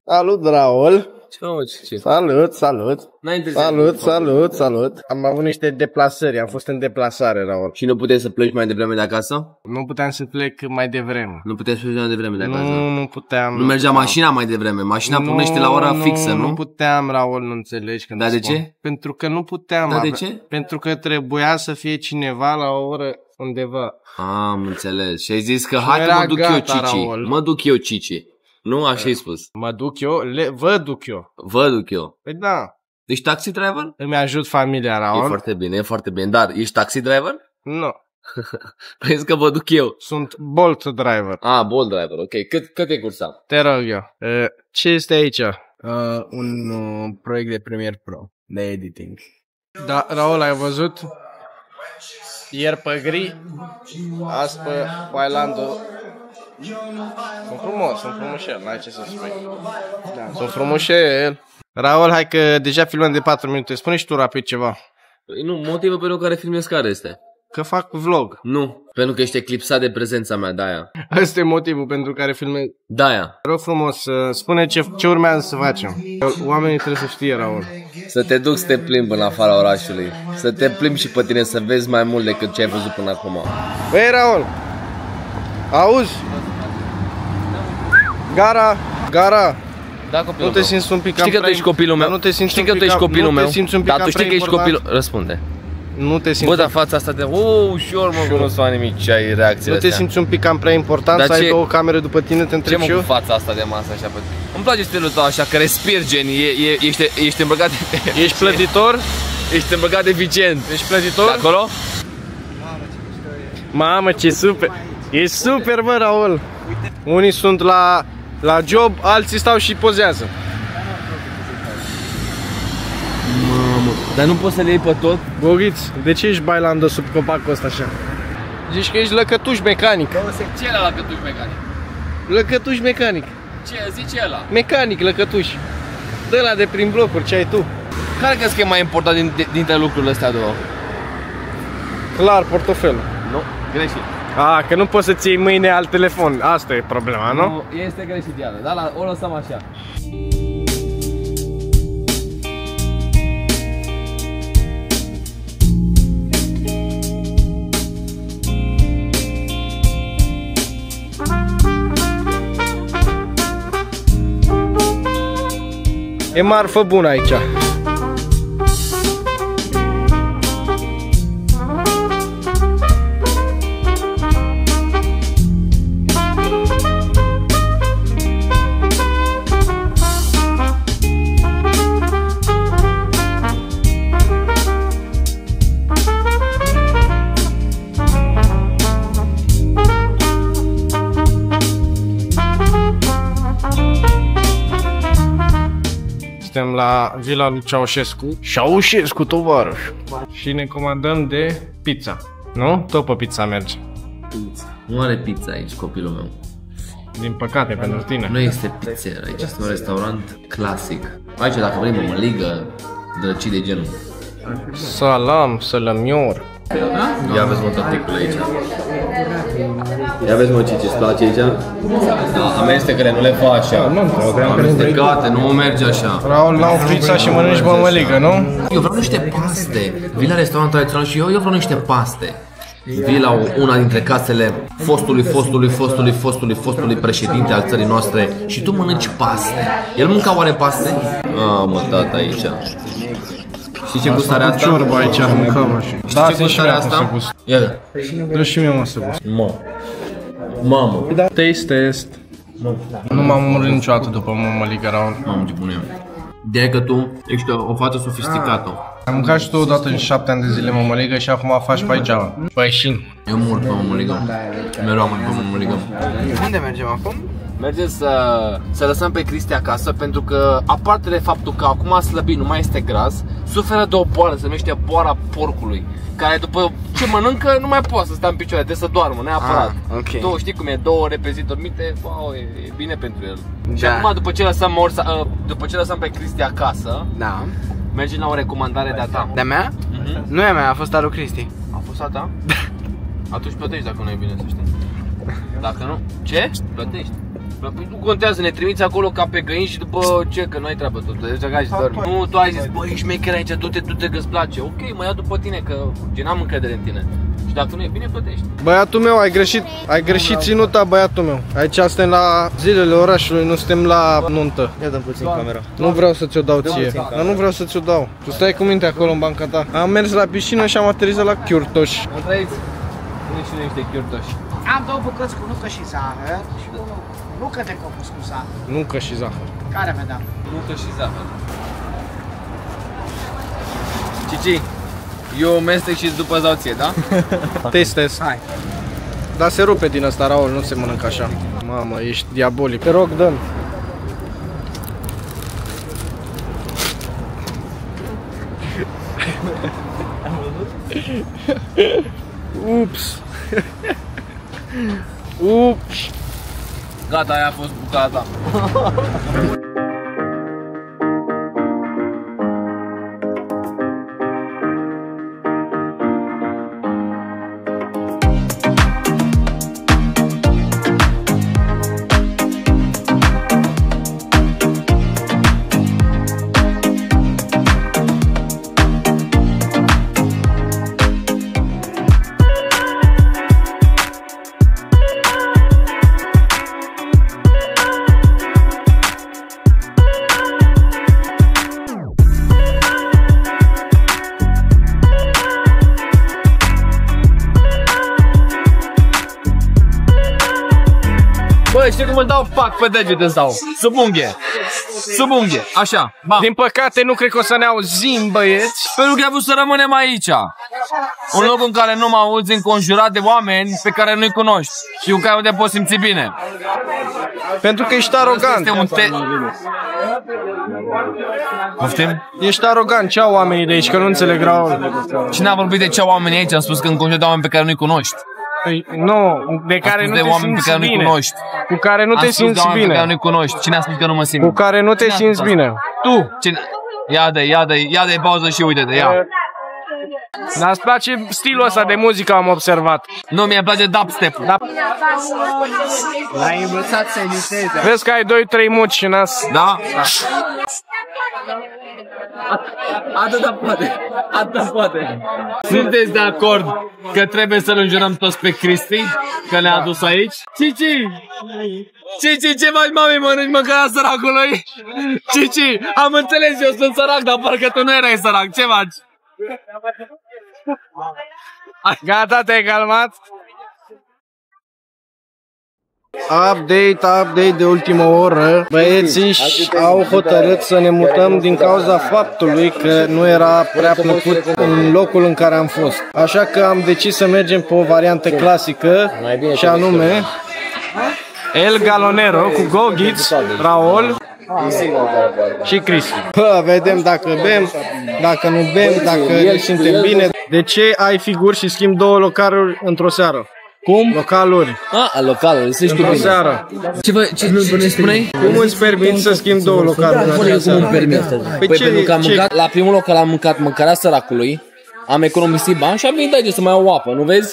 Salut, Raul! Ce mă, ce? Salut, salut! Salut! Am avut niște deplasări, am fost în deplasare, Raul. Și nu puteai să pleci mai devreme de acasă? Nu puteam să plec mai devreme. Nu puteai să pleci mai devreme de acasă? Nu puteam. Nu mergea mașina mai devreme? Mașina pornește la ora fixă, nu? Nu puteam, Raul, nu înțelegi când Dar de ce? Pentru că nu puteam. Dar de ce? Pentru că trebuia să fie cineva la o oră undeva. Am înțeles. Și ai zis că hai că mă duc eu, Cici. Raul. Mă duc eu, Cici. Nu, așa ai spus. Mă duc eu? Vă duc eu. Vă duc eu. Păi da. Ești taxi driver? Îmi ajut familia, Raul. E foarte bine, e foarte bine. Dar ești taxi driver? Nu. Păi zic că vă duc eu. Sunt Bolt driver. Ah, Bolt driver, ok. Cât e cursa? Te rog eu. Ce este aici? Un proiect de Premiere Pro, de editing. Da, Raul, ai văzut? Ieri pe gri, azi pe Bailando. Sunt frumușel, n-ai ce să spui. Da, sunt frumușel. Raul, hai că deja filmăm de 4 minute. Spune și tu rapid ceva. Păi nu, motivul pentru care filmez care este? Că fac vlog. Nu, pentru că ești eclipsat de prezența mea, de-aia. Ăsta e motivul pentru care filmez. De-aia. Rog frumos, spune ce urmează să facem. Oamenii trebuie să știe, Raul. Să te duc să te plimbi în afara orașului. Să te plimbi și pe tine să vezi mai mult decât ce ai văzut până acum. Băi, Raul, auzi? Gara. Da, copilul nu te simți un pic cam Știi că tu ești copilul meu? Nu te simți Știi că tu ești copilul meu? Dar tu știi că ești copilul... Răspunde. Nu te simți... Bă, dar fața asta de... ușor, mă, nu s-o nimic ce ai reacțiile astea. Nu te simți un pic cam prea important să ai două camere după tine, te întreb și eu? Ce mă cu fața asta de masă așa? Îmi place stilul tău așa, că respiri gen, ești îmbrăcat... Ești plătitor? Ești îmbrăcat eficient. Ești plătitor? De acolo? Mamă, ce super! Ești super, bă, Raul! Unii sunt la job, alții stau și pozează. Mamă, dar nu poți să le iei pe tot? Boghiț, de ce ești bailando sub copacul ăsta așa? Zici că ești lăcătuș mecanic. Ce e ăla lăcătuș mecanic? Lăcătuș mecanic. Ce zice ăla? Mecanic, lăcătuș. Dă-la de prin blocuri, ce ai tu? Care crezi că e mai important dintre lucrurile astea două? Clar, portofelul. Nu, greșit. Că nu poți să-ți iei mâine alt telefon. Asta e problema, nu? Nu, este greșit, Iana. Dar o lăsăm așa. E marfă bună aici. Suntem la vila lui Ceaușescu, tovarăș. Și ne comandăm de pizza. Nu? Tot pe pizza merge. Pizza. Nu are pizza aici, copilul meu. Din păcate pentru tine. Nu este pizzer, aici este un restaurant clasic. Aici dacă vrei mămăligă, drăcii de genul. Salamior. Ia vezi mă tăticul aici. Ia vezi mă ce-ți place aici? Da, amestecăre, nu le faci așa. Amestecate, nu merge așa. Raul, la o pizza și mănânci mămăligă, nu? Eu vreau niște paste. Vin la restaurant tradițional și eu vreau niște paste. Vii la una dintre casele fostului președinte al țării noastre și tu mănânci paste. El mânca oare paste? Mă, tata aici. Știi ce gust are asta? Ciorba aici, mâncăm așa. Știi ce gust are asta? Ia. Dă și mie mă să gust. Mamă. Taste test. Nu m-am omorât niciodată după mămăligă, Raul. Mamă, ce bun e. De că tu ești o fată sofisticată. Am mâncat și tu odată în 7 ani de zile mămăligă și acum faci pe aici. Păi și. Eu mor pe mămăligă. Mereu am pe mămăligă. Unde mergem acum? Mergem să lăsăm pe Cristi acasă pentru că, aparte de faptul că acum a slăbit, nu mai este gras, suferă de o boală, se numește boala porcului, care după ce mănâncă nu mai poate să stea în picioare, trebuie să doarmă neapărat. Okay. Tu știi cum e, 2 ore pe zi dormite, wow, e bine pentru el. Da. Și acum după ce lăsăm pe Cristi acasă, da, mergem la o recomandare de-a ta. De-a mea? Nu e a mea, a fost a lui Cristi. A fost a ta? Atunci plătești dacă nu e bine, să știi. Dacă nu, ce? Plătești. Păi nu contează, ne trimiți acolo ca pe găini și după ce, că nu ai treabă tot, deci hai să dormi. Nu, tu ai zis, bă, ești mecher aici, du-te că-ți place. Ok, mă iau după tine, că gen am încredere în tine. Și dacă nu e bine, plătești. Băiatul meu, ai greșit ținuta, băiatul meu. Aici suntem la zilele orașului, nu suntem la nuntă. Ia dăm puțin camera. Nu vreau să ți-o dau ție, dar nu vreau să ți-o dau. Tu stai cu minte acolo în banca ta. Am mers la piscină și am aterizat la Chiurtoș. Mă trăiți? Nu și nu ești de Chiurtoș. Am două bucăți cu nucă și zahăr și nucă de cocos cu zahăr. Nucă și zahăr. Care vedeam? Nucă și zahăr. Cici, eu mestec și după îți dau ție, da? Testez. Hai. Dar se rupe din asta, Raul, nu se mănâncă așa. Mamă, ești diabolic. Te rog, dă-mi. Ups. Ups. Gata, aia a fost bucata. Bă, știi cum îl dau pac pe deget îți dau? Sub unghie. Sub unghie, așa, bam. Din păcate nu cred că o să ne auzim, băieți. Pentru că ai vrut să rămânem aici. Un loc în care nu mă auzi înconjurat de oameni pe care nu-i cunoști și cu care nu te poți simți bine. Pentru că ești arogant. Este un Poftim? Ești arogant, ceau oamenii de aici, că nu înțeleg, Raul. Cine a vorbit de ce oameni aici? Am spus că înconjurat de oameni pe care nu-i cunoști. Păi, nu, de care nu de te oameni pe simți care nu-i bine. cunoști. Cu care nu te simți de oameni pe care bine. nu-i cunoști. Cine a spus că nu mă simt? Cu care nu te Cine a simți spus bine. asta? Tu! Cine? Ia de pauză și uite-te, ia. Dar îți place stilul ăsta de muzică, am observat. Nu, mie îmi place dubstep-ul. L-ai învățat să imiteze. Vezi că ai 2-3 muci în nas. Da? Atâta poate. Sunteți de acord că trebuie să-l înjurăm toți pe Cristi? Că ne-a adus aici? Cici! Cici, ce faci, mami? Mănânci mâncarea săracului? Cici, am înțeles, eu sunt sărac, dar parcă tu nu erai sărac. Ce faci? Gata, te-ai calmat? Update de ultimă oră. Băieții au hotărât să ne mutăm din cauza faptului că nu era prea plăcut în locul în care am fost. Așa că am decis să mergem pe o variantă clasică și anume El Galonero cu Gogiț, Raul și Cristi. Vedem dacă bem, dacă nu bem, dacă ne simtem bine. De ce ai figuri și schimbi două localuri într-o seară? Cum? Localuri. Localul, să știu Într-o bine. seară. Ce ne spuneai? Cum îți permiți să schimbi două localuri în acea seară? Păi pentru că am mâncat, la primul local am mâncat mâncarea săracului, am economisit bani și am venit aici să mai iau apă, nu vezi?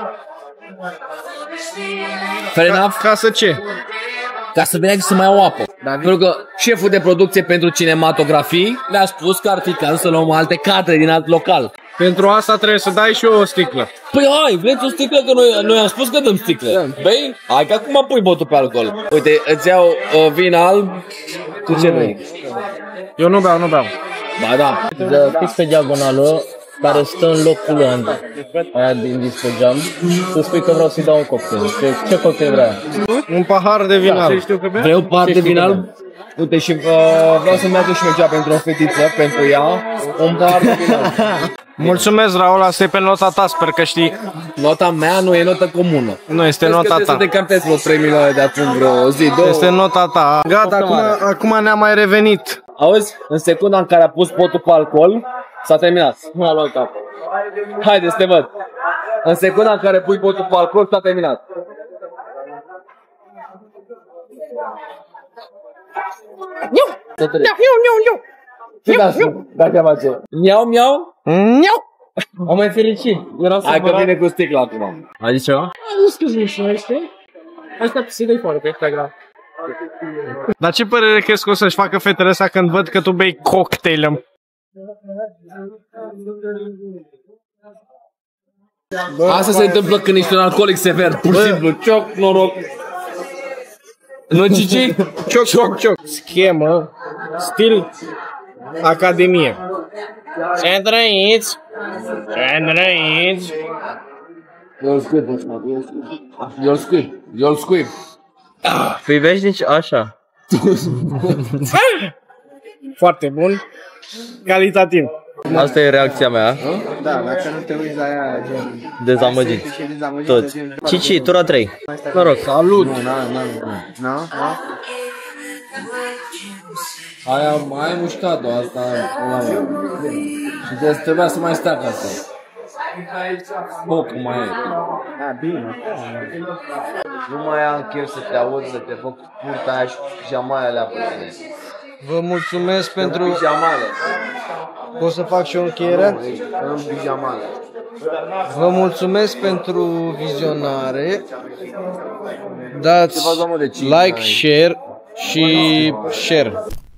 Fair enough? Ca să ce? Ca să vin aici să mai iau apă. Pentru că șeful de producție pentru cinematografii le-a spus că ar fi cazul să luăm alte cadre din alt local. Pentru asta trebuie să dai și eu o sticlă. Păi hai, vreți o sticlă? Că noi am spus că dăm sticlă. Bei? Hai că acum pui botul pe alcool. Uite, îți iau vin alb. Tu ce vrei? Eu nu beau. Ba da. Fix pe diagonală, care stă în locul aia din disco jam, tu spui că vreau să-i dau un cocktail. Ce cocktail vrea? Un pahar de vin alb. Vrei o parte de vin alb? Uite, și vreau să-mi aduc și mergea pentru o fetiță, pentru ea, un pahar de vin alb. Mulțumesc, Raul, asta e pe nota ta, sper că știi. Nota mea nu e notă comună. Nu, este nota ta. Să te captezi vreo 3 milioane de acum vreo zi, două. Este nota ta. Gata, acum ne-am mai revenit. Auzi? În secunda în care a pus potul pe alcool, s-a terminat. Nu a luat cap. Haide să te văd. În secunda în care pui potul pe alcool, s-a terminat. Ce dacă face? Miau, miau? Am mai fericit. Hai că vine cu sticla acum. Ai zis ceva? Excuse me, știi? Asta se dă foarte pe Instagram. Dar ce părere crezi că o să-și facă fetele astea când văd că tu bei cocktail? Asta se întâmplă când ești un alcoolic sever, pur și simplu, cioc, noroc. Nu, Cici? Cioc. Schemă, stil, academie. Ce trăiți? You'll squib. Privești așa. Foarte bun. Calitativ. Asta e reacția mea. Da, dacă nu te uiți la aia, gen... Dezamăgit. Toți. Cici, tura 3. Noroc. Salut! Nu? Aia mai mușcat-o, asta. Și trebuia să mai stea ca asta. Foc mai e. Da, bine. Nu mai am chef să te aud, să te fac purta aia și pijamale alea pe tine. Vă mulțumesc pentru... Pijamale. Pot să fac și o încheiere? În pijamale. Vă mulțumesc pentru vizionare. Dați like, share și share.